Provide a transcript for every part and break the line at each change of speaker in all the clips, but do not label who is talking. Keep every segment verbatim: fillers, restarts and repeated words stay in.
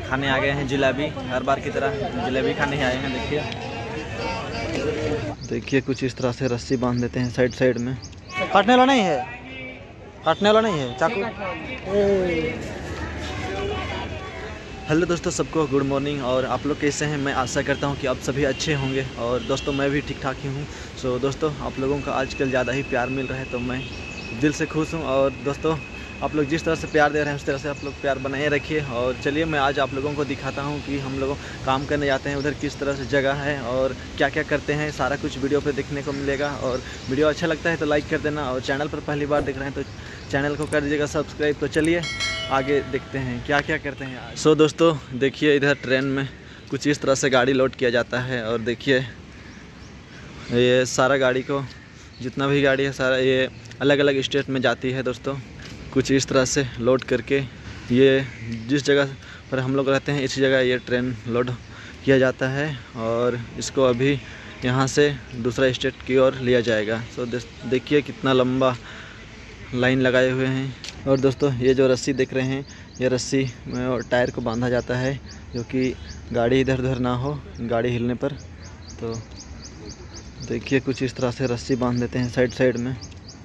खाने आ गए हैं जलेबी। हर बार की तरह जलेबी खाने ही आए हैं। देखिए देखिए कुछ इस तरह से रस्सी बांध देते हैं साइड साइड में। काटने वाला नहीं है, काटने वाला नहीं है चाकू। हेलो दोस्तों, सबको गुड मॉर्निंग। और आप लोग कैसे हैं? मैं आशा करता हूं कि आप सभी अच्छे होंगे। और दोस्तों मैं भी ठीक ठाक ही हूं। सो दोस्तों आप लोगों का आजकल ज़्यादा ही प्यार मिल रहा है तो मैं दिल से खुश हूं। और दोस्तों आप लोग जिस तरह से प्यार दे रहे हैं उस तरह से आप लोग प्यार बनाए रखिए। और चलिए मैं आज आप लोगों को दिखाता हूं कि हम लोग काम करने जाते हैं उधर किस तरह से जगह है और क्या क्या करते हैं। सारा कुछ वीडियो पे देखने को मिलेगा। और वीडियो अच्छा लगता है तो लाइक कर देना। और चैनल पर पहली बार देख रहे हैं तो चैनल को कर दीजिएगा सब्सक्राइब। तो चलिए आगे देखते हैं क्या क्या करते हैं आज। सो दोस्तों देखिए इधर ट्रेन में कुछ इस तरह से गाड़ी लोड किया जाता है। और देखिए ये सारा गाड़ी को जितना भी गाड़ी है सारा ये अलग अलग स्टेट में जाती है। दोस्तों कुछ इस तरह से लोड करके ये जिस जगह पर हम लोग रहते हैं इसी जगह ये ट्रेन लोड किया जाता है। और इसको अभी यहाँ से दूसरा स्टेट की ओर लिया जाएगा। सो देखिए कितना लंबा लाइन लगाए हुए हैं। और दोस्तों ये जो रस्सी देख रहे हैं ये रस्सी में टायर को बांधा जाता है जो कि गाड़ी इधर उधर ना हो गाड़ी हिलने पर। तो देखिए कुछ इस तरह से रस्सी बांध देते हैं साइड साइड में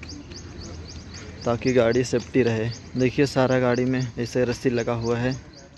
ताकि गाड़ी सेफ्टी रहे। देखिए सारा गाड़ी में ऐसे रस्सी लगा हुआ है।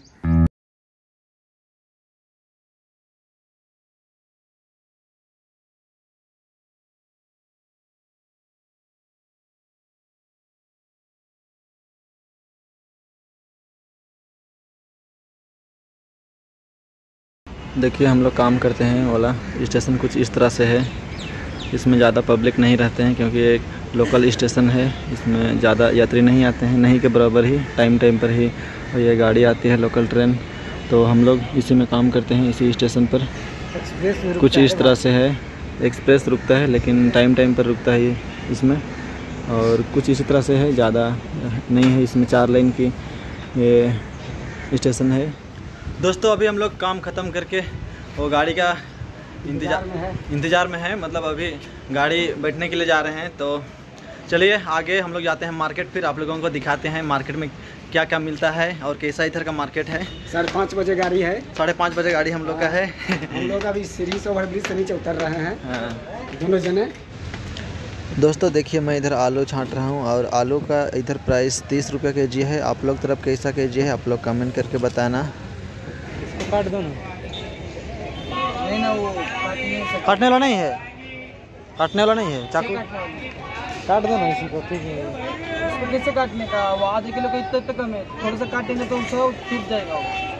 देखिए हम लोग काम करते हैं वाला स्टेशन कुछ इस तरह से है। इसमें ज़्यादा पब्लिक नहीं रहते हैं क्योंकि एक लोकल स्टेशन है। इसमें ज़्यादा यात्री नहीं आते हैं, नहीं के बराबर ही टाइम टाइम पर ही और ये गाड़ी आती है लोकल ट्रेन। तो हम लोग इसी में काम करते हैं इसी स्टेशन पर। कुछ इस तरह से है, एक्सप्रेस रुकता है लेकिन टाइम टाइम पर रुकता है ये इसमें। और कुछ इसी तरह से है, ज़्यादा नहीं है। इसमें चार लाइन की ये स्टेशन है। दोस्तों अभी हम लोग काम ख़त्म करके वो गाड़ी का इंतजार इंतज़ार में है, मतलब अभी गाड़ी बैठने के लिए जा रहे हैं। तो चलिए आगे हम लोग जाते हैं मार्केट, फिर आप लोगों को दिखाते हैं मार्केट में क्या क्या मिलता है और कैसा इधर का मार्केट है।
साढ़े पाँच बजे गाड़ी है,
साढ़े पाँच बजे गाड़ी हम लोग का है।
हम लोग अभी सीढ़ी से ओवरब्रिज से नीचे उतर रहे हैं। हाँ। दोनों जने। दोस्तों देखिए मैं इधर आलू छांट रहा हूँ और आलू का इधर प्राइस तीस रुपये के जी है। आप लोग तरफ कैसा के जी है आप लोग कमेंट करके बताना। काट दो ना, नहीं ना वो काटने वाला नहीं है, काटने वाला नहीं है चाकू। काट दो ना इसी को। ठीक है
इसको कैसे काटने का? वो आधे किलो का इतना इतना कम है, थोड़ा सा काटेंगे तो सब टूट जाएगा।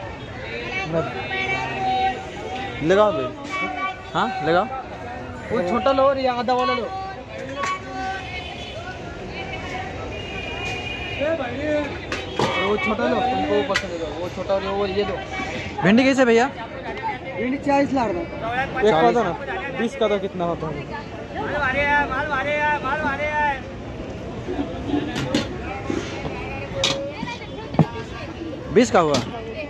लगाओ भाई, हाँ लगाओ।
वो छोटा लो और ये आधा वाला लो। वो छोटा लो, तुमको वो पसंद है वो छोटा और वो ये दो।
भिंडी कैसे भैया?
भिंडी चालीस ला रहा हूँ।
एक का दो ना, बीस का दो कितना होता है? बीस का हुआ,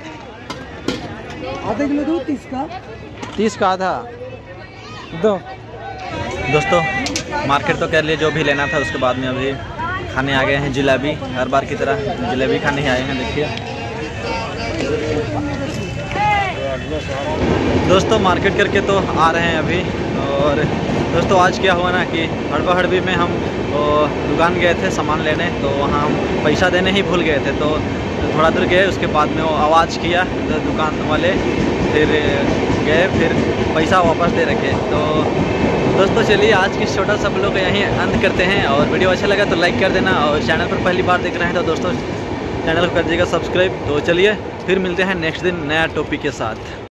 आधा किलो दो। तीस का,
तीस का आधा दो। दोस्तों मार्केट तो कर लिए, जो भी लेना था उसके बाद में अभी खाने आ गए हैं जलेबी। हर बार की तरह जलेबी खाने ही आए हैं। देखिए दोस्तों मार्केट करके तो आ रहे हैं अभी। और दोस्तों आज क्या हुआ ना कि हड़बा हड़बी में हम दुकान गए थे सामान लेने, तो वहाँ हम पैसा देने ही भूल गए थे। तो थोड़ा दूर गए, उसके बाद में वो आवाज़ किया दुकान वाले, फिर गए, फिर पैसा वापस दे रखे। तो दोस्तों चलिए आज की छोटा सा लोग यहीं अंत करते हैं। और वीडियो अच्छा लगा तो लाइक कर देना। और चैनल पर पहली बार देख रहे हैं तो दोस्तों चैनल को कर दीजिएगा सब्सक्राइब। तो चलिए फिर मिलते हैं नेक्स्ट दिन नया टॉपिक के साथ।